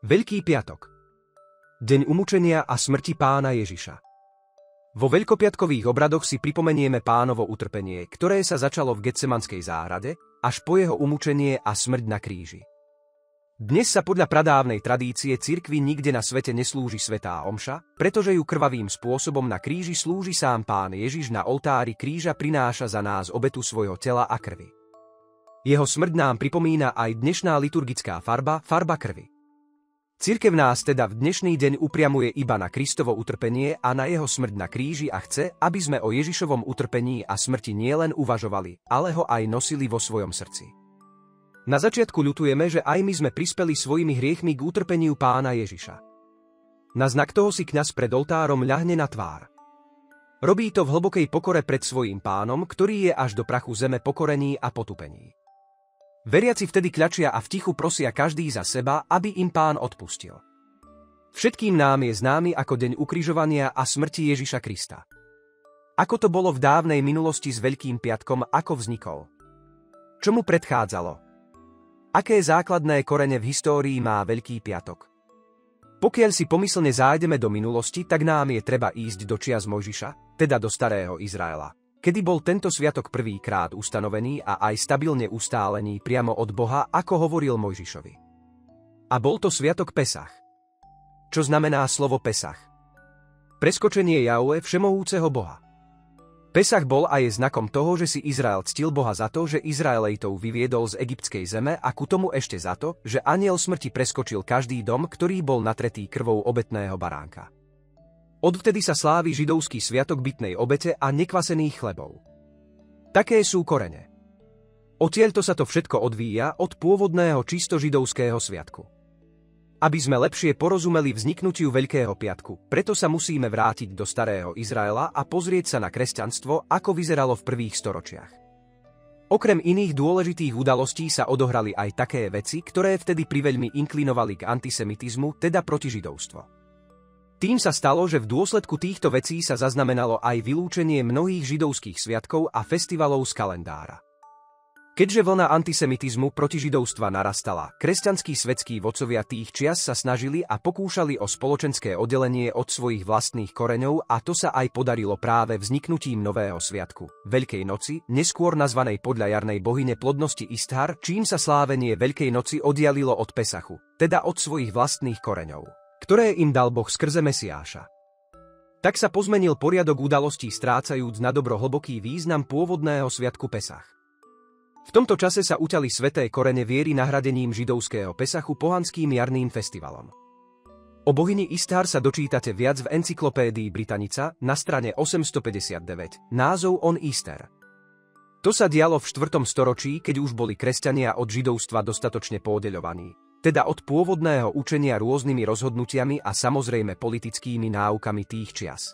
Veľký piatok. Deň umúčenia a smrti Pána Ježiša. Vo veľkopiatkových obradoch si pripomenieme Pánovo utrpenie, ktoré sa začalo v Getsemanskej záhrade, až po jeho umúčenie a smrť na kríži. Dnes sa podľa pradávnej tradície cirkvi nikde na svete neslúži svätá omša, pretože ju krvavým spôsobom na kríži slúži sám Pán Ježiš. Na oltári kríža prináša za nás obetu svojho tela a krvi. Jeho smrť nám pripomína aj dnešná liturgická farba krvi. Cirkev nás teda v dnešný deň upriamuje iba na Kristovo utrpenie a na jeho smrť na kríži a chce, aby sme o Ježišovom utrpení a smrti nielen uvažovali, ale ho aj nosili vo svojom srdci. Na začiatku ľutujeme, že aj my sme prispeli svojimi hriechmi k utrpeniu Pána Ježiša. Na znak toho si kňaz pred oltárom ľahne na tvár. Robí to v hlbokej pokore pred svojím Pánom, ktorý je až do prachu zeme pokorený a potupení. Veriaci vtedy kľačia a v tichu prosia každý za seba, aby im Pán odpustil. Všetkým nám je známy ako deň ukrižovania a smrti Ježiša Krista. Ako to bolo v dávnej minulosti s Veľkým piatkom, ako vznikol? Čo mu predchádzalo? Aké základné korene v histórii má Veľký piatok? Pokiaľ si pomyslne zájdeme do minulosti, tak nám je treba ísť do čias Mojžiša, teda do starého Izraela, kedy bol tento sviatok prvýkrát ustanovený a aj stabilne ustálený priamo od Boha, ako hovoril Mojžišovi. A bol to sviatok Pesach. Čo znamená slovo Pesach? Preskočenie Jahve, všemohúceho Boha. Pesach bol a je znakom toho, že si Izrael ctil Boha za to, že Izraelejtov vyviedol z egyptskej zeme, a ku tomu ešte za to, že anjel smrti preskočil každý dom, ktorý bol natretý krvou obetného baránka. Odvtedy sa slávi židovský sviatok bytnej obete a nekvasených chlebov. Také sú korene. Odtiaľto sa to všetko odvíja od pôvodného čisto židovského sviatku. Aby sme lepšie porozumeli vzniknutiu Veľkého piatku, preto sa musíme vrátiť do starého Izraela a pozrieť sa na kresťanstvo, ako vyzeralo v prvých storočiach. Okrem iných dôležitých udalostí sa odohrali aj také veci, ktoré vtedy priveľmi inklinovali k antisemitizmu, teda proti židovstvo. Tým sa stalo, že v dôsledku týchto vecí sa zaznamenalo aj vylúčenie mnohých židovských sviatkov a festivalov z kalendára. Keďže vlna antisemitizmu proti židovstva narastala, kresťanskí svetskí vodcovia tých čias sa snažili a pokúšali o spoločenské oddelenie od svojich vlastných koreňov, a to sa aj podarilo práve vzniknutím nového sviatku, Veľkej noci, neskôr nazvanej podľa jarnej bohyne plodnosti Isthar, čím sa slávenie Veľkej noci oddialilo od Pesachu, teda od svojich vlastných koreňov, ktoré im dal Boh skrze Mesiáša. Tak sa pozmenil poriadok udalostí, strácajúc na dobro hlboký význam pôvodného sviatku Pesach. V tomto čase sa uťali sväté korene viery nahradením židovského Pesachu pohanským jarným festivalom. O bohyni Isthar sa dočítate viac v encyklopédii Britannica na strane 859, názov On Easter. To sa dialo v 4. storočí, keď už boli kresťania od židovstva dostatočne pooddeľovaní, teda od pôvodného učenia rôznymi rozhodnutiami a samozrejme politickými náukami tých čias.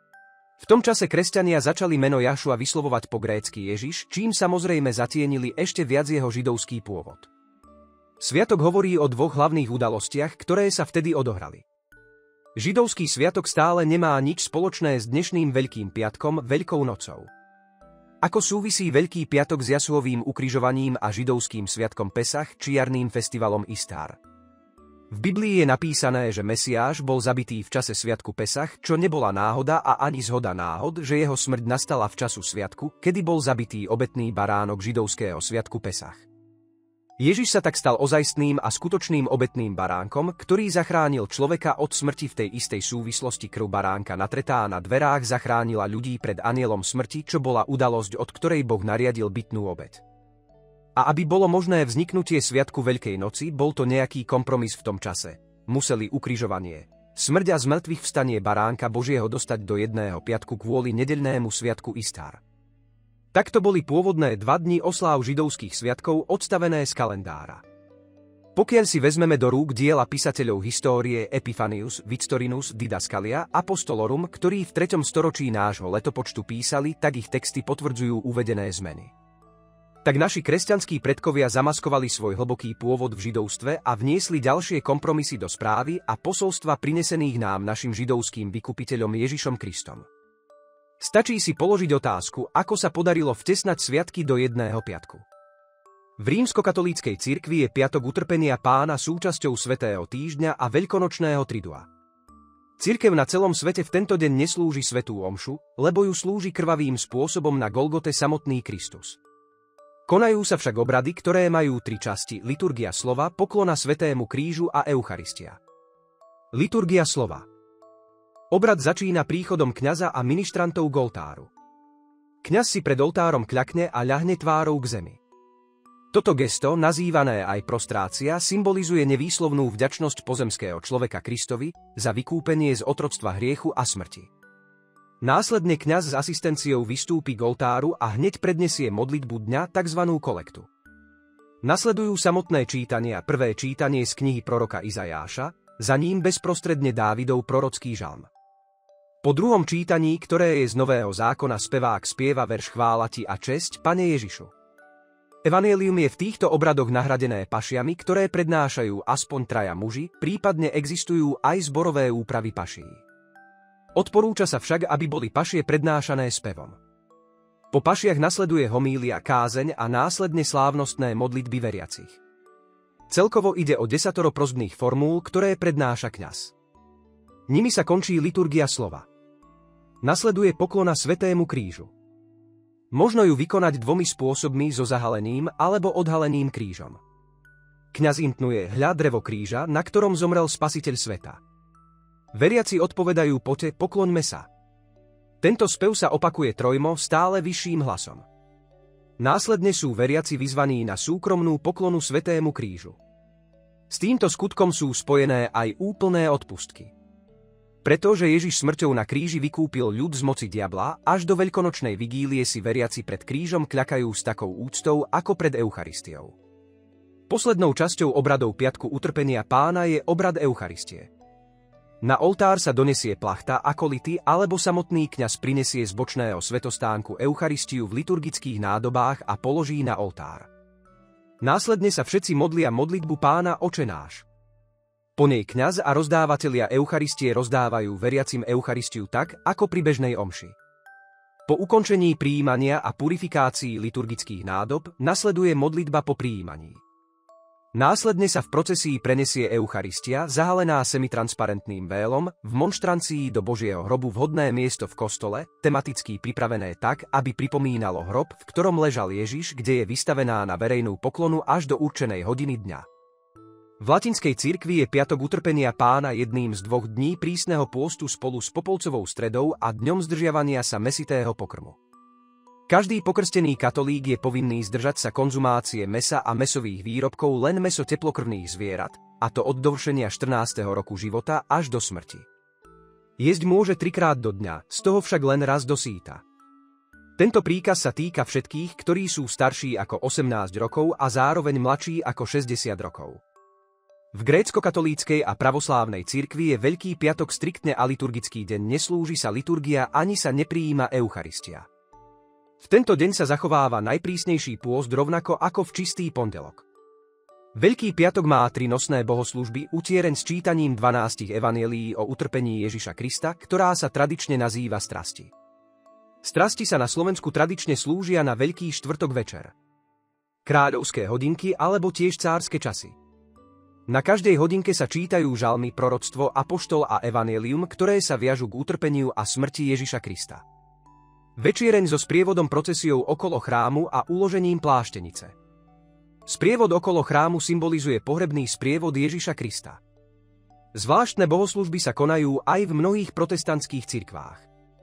V tom čase kresťania začali meno Jašua vyslovovať po grécky Ježiš, čím samozrejme zatienili ešte viac jeho židovský pôvod. Sviatok hovorí o dvoch hlavných udalostiach, ktoré sa vtedy odohrali. Židovský sviatok stále nemá nič spoločné s dnešným Veľkým piatkom, Veľkou nocou. Ako súvisí Veľký piatok s Jasuovým ukrižovaním a židovským sviatkom Pesach či jarným festivalom Isthar? V Biblii je napísané, že Mesiáš bol zabitý v čase sviatku Pesach, čo nebola náhoda a ani zhoda náhod, že jeho smrť nastala v času sviatku, kedy bol zabitý obetný baránok židovského sviatku Pesach. Ježiš sa tak stal ozajstným a skutočným obetným baránkom, ktorý zachránil človeka od smrti. V tej istej súvislosti krv baránka natretá na dverách zachránila ľudí pred anjelom smrti, čo bola udalosť, od ktorej Boh nariadil bytnú obeť. A aby bolo možné vzniknutie sviatku Veľkej noci, bol to nejaký kompromis v tom čase. Museli ukrižovanie, smrť a zmrtvých vstanie baránka Božieho dostať do jedného piatku kvôli nedeľnému sviatku Isthar. Takto boli pôvodné 2 dni osláv židovských sviatkov odstavené z kalendára. Pokiaľ si vezmeme do rúk diela písateľov histórie Epiphanius, Victorinus, Didaskalia, Apostolorum, ktorí v 3. storočí nášho letopočtu písali, tak ich texty potvrdzujú uvedené zmeny. Tak naši kresťanskí predkovia zamaskovali svoj hlboký pôvod v židovstve a vniesli ďalšie kompromisy do správy a posolstva prinesených nám našim židovským vykupiteľom Ježišom Kristom. Stačí si položiť otázku, ako sa podarilo vtesnať sviatky do jedného piatku. V rímskokatolíckej cirkvi je piatok utrpenia Pána súčasťou Svätého týždňa a veľkonočného tridua. Cirkev na celom svete v tento deň neslúži svätú omšu, lebo ju slúži krvavým spôsobom na Golgote samotný Kristus. Konajú sa však obrady, ktoré majú tri časti: liturgia slova, poklona Svätému krížu a Eucharistia. Liturgia slova. Obrad začína príchodom kňaza a ministrantov k oltáru. Kňaz si pred oltárom kľakne a ľahne tvárou k zemi. Toto gesto, nazývané aj prostrácia, symbolizuje nevýslovnú vďačnosť pozemského človeka Kristovi za vykúpenie z otroctva hriechu a smrti. Následne kňaz s asistenciou vystúpi k oltáru a hneď prednesie modlitbu dňa, tzv. Kolektu. Nasledujú samotné čítania, prvé čítanie z knihy proroka Izajáša, za ním bezprostredne Dávidov prorocký žalm. Po druhom čítaní, ktoré je z Nového zákona, spevák spieva verš Chvála ti a česť, Pane Ježišu. Evanjelium je v týchto obradoch nahradené pašiami, ktoré prednášajú aspoň traja muži, prípadne existujú aj zborové úpravy paší. Odporúča sa však, aby boli pašie prednášané spevom. Po pašiach nasleduje homília, kázeň a následne slávnostné modlitby veriacich. Celkovo ide o 10 prosbných formúl, ktoré prednáša kňaz. Nimi sa končí liturgia slova. Nasleduje poklona Svätému krížu. Možno ju vykonať dvomi spôsobmi, so zahaleným alebo odhaleným krížom. Kňaz intnuje: hľa drevo kríža, na ktorom zomrel Spasiteľ sveta. Veriaci odpovedajú: poďte, pokloňme sa. Tento spev sa opakuje trojmo stále vyšším hlasom. Následne sú veriaci vyzvaní na súkromnú poklonu Svätému krížu. S týmto skutkom sú spojené aj úplné odpustky. Pretože Ježiš smrťou na kríži vykúpil ľud z moci diabla, až do veľkonočnej vigílie si veriaci pred krížom kľakajú s takou úctou ako pred Eucharistiou. Poslednou časťou obradov piatku utrpenia Pána je obrad Eucharistie. Na oltár sa donesie plachta, akolity alebo samotný kňaz prinesie z bočného svätostánku Eucharistiu v liturgických nádobách a položí na oltár. Následne sa všetci modlia modlitbu Pána Oče náš. Po nej kňaz a rozdávatelia Eucharistie rozdávajú veriacim Eucharistiu tak, ako pri bežnej omši. Po ukončení prijímania a purifikácii liturgických nádob nasleduje modlitba po prijímaní. Následne sa v procesii prenesie Eucharistia, zahalená semitransparentným vélom, v monštrancii do Božieho hrobu vhodné miesto v kostole, tematicky pripravené tak, aby pripomínalo hrob, v ktorom ležal Ježiš, kde je vystavená na verejnú poklonu až do určenej hodiny dňa. V latinskej cirkvi je piatok utrpenia Pána jedným z 2 dní prísneho pôstu spolu s popolcovou stredou a dňom zdržiavania sa mäsitého pokrmu. Každý pokrstený katolík je povinný zdržať sa konzumácie mäsa a mäsových výrobkov len mäso teplokrvných zvierat, a to od dovršenia 14. roku života až do smrti. Jesť môže 3-krát do dňa, z toho však len raz do síta. Tento príkaz sa týka všetkých, ktorí sú starší ako 18 rokov a zároveň mladší ako 60 rokov. V grécko-katolíckej a pravoslávnej cirkvi je Veľký piatok striktne aliturgický deň, neslúži sa liturgia ani sa neprijíma Eucharistia. V tento deň sa zachováva najprísnejší pôst rovnako ako v čistý pondelok. Veľký piatok má 3 nosné bohoslúžby, utiereň s čítaním 12 evanjelií o utrpení Ježiša Krista, ktorá sa tradične nazýva strasti. Strasti sa na Slovensku tradične slúžia na Veľký štvrtok večer. Kráľovské hodinky alebo tiež cárske časy. Na každej hodinke sa čítajú žalmy, proroctvo, apoštol a evanjelium, ktoré sa viažu k utrpeniu a smrti Ježiša Krista. Večiereň so sprievodom procesiou okolo chrámu a uložením pláštenice. Sprievod okolo chrámu symbolizuje pohrebný sprievod Ježiša Krista. Zvláštne bohoslužby sa konajú aj v mnohých protestantských cirkvách.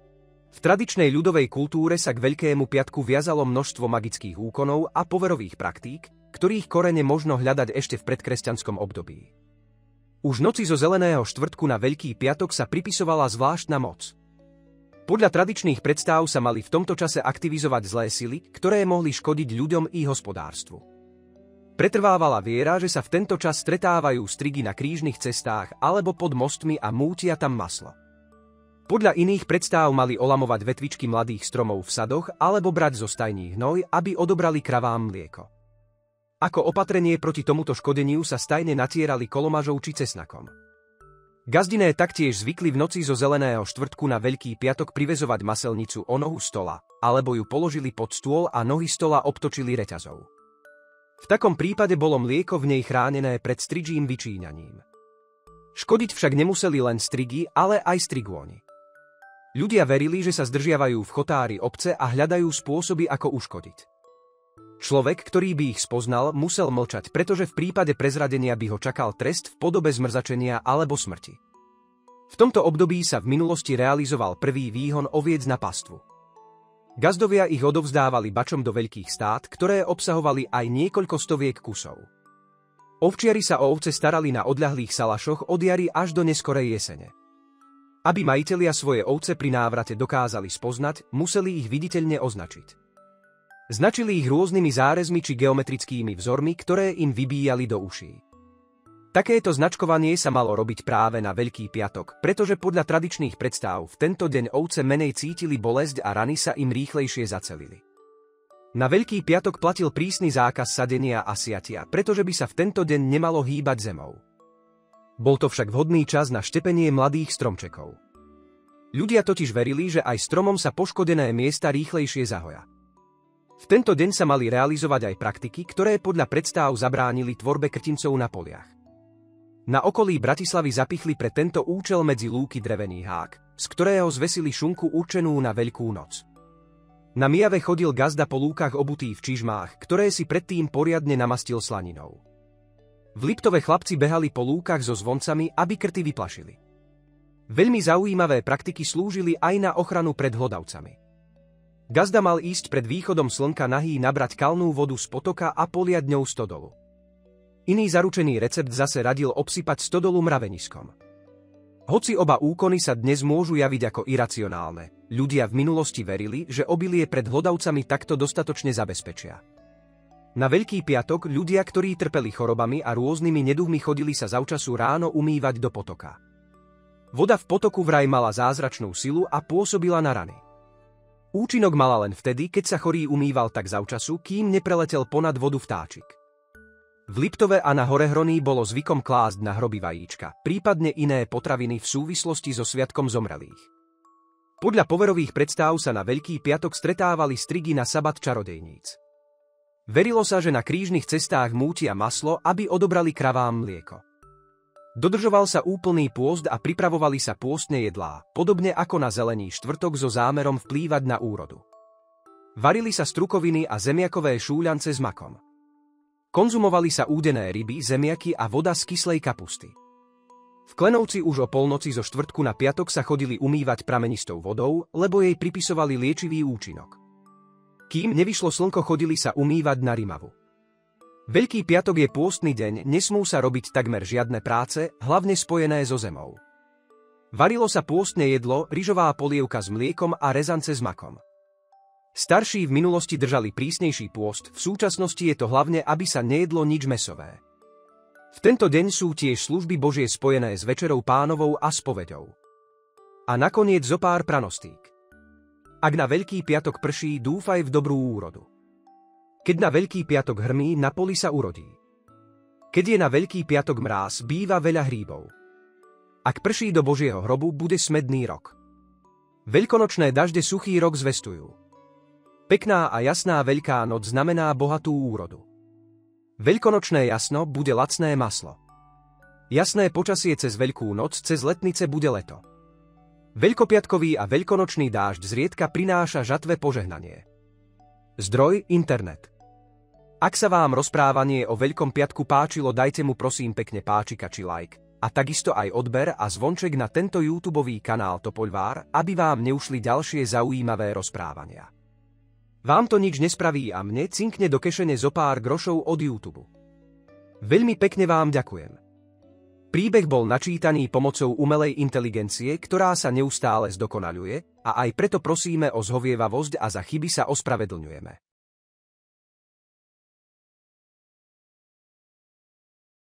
V tradičnej ľudovej kultúre sa k Veľkému piatku viazalo množstvo magických úkonov a poverových praktík, ktorých korene možno hľadať ešte v predkresťanskom období. Už noci zo Zeleného štvrtku na Veľký piatok sa pripisovala zvláštna moc. Podľa tradičných predstáv sa mali v tomto čase aktivizovať zlé sily, ktoré mohli škodiť ľuďom i hospodárstvu. Pretrvávala viera, že sa v tento čas stretávajú strigy na krížnych cestách alebo pod mostmi a mútia tam maslo. Podľa iných predstáv mali olamovať vetvičky mladých stromov v sadoch alebo brať zo stajní hnoj, aby odobrali kravám mlieko. Ako opatrenie proti tomuto škodeniu sa stajne natierali kolomažou či cesnakom. Gazdiné taktiež zvykli v noci zo Zeleného štvrtku na Veľký piatok priväzovať maselnicu o nohu stola, alebo ju položili pod stôl a nohy stola obtočili reťazou. V takom prípade bolo mlieko v nej chránené pred strižím vyčíňaním. Škodiť však nemuseli len strigy, ale aj strigóni. Ľudia verili, že sa zdržiavajú v chotári obce a hľadajú spôsoby, ako uškodiť. Človek, ktorý by ich spoznal, musel mlčať, pretože v prípade prezradenia by ho čakal trest v podobe zmrzačenia alebo smrti. V tomto období sa v minulosti realizoval prvý výhon oviec na pastvu. Gazdovia ich odovzdávali bačom do veľkých stád, ktoré obsahovali aj niekoľko stoviek kusov. Ovčiari sa o ovce starali na odľahlých salašoch od jary až do neskorej jesene. Aby majitelia svoje ovce pri návrate dokázali spoznať, museli ich viditeľne označiť. Značili ich rôznymi zárezmi či geometrickými vzormi, ktoré im vybíjali do uší. Takéto značkovanie sa malo robiť práve na Veľký piatok, pretože podľa tradičných predstáv v tento deň ovce menej cítili bolesť a rany sa im rýchlejšie zacelili. Na Veľký piatok platil prísny zákaz sadenia a siatia, pretože by sa v tento deň nemalo hýbať zemou. Bol to však vhodný čas na štepenie mladých stromčekov. Ľudia totiž verili, že aj stromom sa poškodené miesta rýchlejšie zahoja. V tento deň sa mali realizovať aj praktiky, ktoré podľa predstáv zabránili tvorbe krtincov na poliach. Na okolí Bratislavy zapichli pre tento účel medzi lúky drevený hák, z ktorého zvesili šunku určenú na Veľkú noc. Na Mijave chodil gazda po lúkach obutý v čižmách, ktoré si predtým poriadne namastil slaninou. V Liptove chlapci behali po lúkach so zvoncami, aby krty vyplašili. Veľmi zaujímavé praktiky slúžili aj na ochranu pred hlodavcami. Gazda mal ísť pred východom slnka nahý nabrať kalnú vodu z potoka a poliať ňou stodolu. Iný zaručený recept zase radil obsypať stodolu mraveniskom. Hoci oba úkony sa dnes môžu javiť ako iracionálne, ľudia v minulosti verili, že obilie pred hlodavcami takto dostatočne zabezpečia. Na Veľký piatok ľudia, ktorí trpeli chorobami a rôznymi neduhmi, chodili sa zavčasu ráno umývať do potoka. Voda v potoku vraj mala zázračnú silu a pôsobila na rany. Účinok mala len vtedy, keď sa chorý umýval tak zavčasu, kým nepreletel ponad vodu vtáčik. V Liptove a na Horehroní bolo zvykom klásť na hroby vajíčka, prípadne iné potraviny v súvislosti so sviatkom zomrelých. Podľa poverových predstáv sa na Veľký piatok stretávali strigy na sabat čarodejníc. Verilo sa, že na krížnych cestách mútia maslo, aby odobrali kravám mlieko. Dodržoval sa úplný pôst a pripravovali sa pôstne jedlá, podobne ako na Zelený štvrtok so zámerom vplývať na úrodu. Varili sa strukoviny a zemiakové šúľance s makom. Konzumovali sa údené ryby, zemiaky a voda z kyslej kapusty. V Klenovci už o polnoci zo štvrtku na piatok sa chodili umývať pramenistou vodou, lebo jej pripisovali liečivý účinok. Kým nevyšlo slnko, chodili sa umývať na Rimavu. Veľký piatok je pôstny deň, nesmú sa robiť takmer žiadne práce, hlavne spojené so zemou. Varilo sa pôstne jedlo, ryžová polievka s mliekom a rezance s makom. Starší v minulosti držali prísnejší pôst, v súčasnosti je to hlavne, aby sa nejedlo nič mäsové. V tento deň sú tiež služby Božie spojené s Večerou Pánovou a spoveďou. A nakoniec zopár pranostík. Ak na Veľký piatok prší, dúfaj v dobrú úrodu. Keď na Veľký piatok hrmí, na poli sa urodí. Keď je na Veľký piatok mráz, býva veľa hríbov. Ak prší do Božieho hrobu, bude smedný rok. Veľkonočné dažde suchý rok zvestujú. Pekná a jasná Veľká noc znamená bohatú úrodu. Veľkonočné jasno bude lacné maslo. Jasné počasie cez Veľkú noc, cez letnice bude leto. Veľkopiatkový a veľkonočný dážď zriedka prináša žatve požehnanie. Zdroj internet. Ak sa vám rozprávanie o Veľkom piatku páčilo, dajte mu prosím pekne páčika či like, a takisto aj odber a zvonček na tento YouTubeový kanál Topoľvár, aby vám neušli ďalšie zaujímavé rozprávania. Vám to nič nespraví a mne cinkne do kešene zo pár grošov od YouTube. Veľmi pekne vám ďakujem. Príbeh bol načítaný pomocou umelej inteligencie, ktorá sa neustále zdokonaľuje, a aj preto prosíme o zhovievavosť a za chyby sa ospravedlňujeme.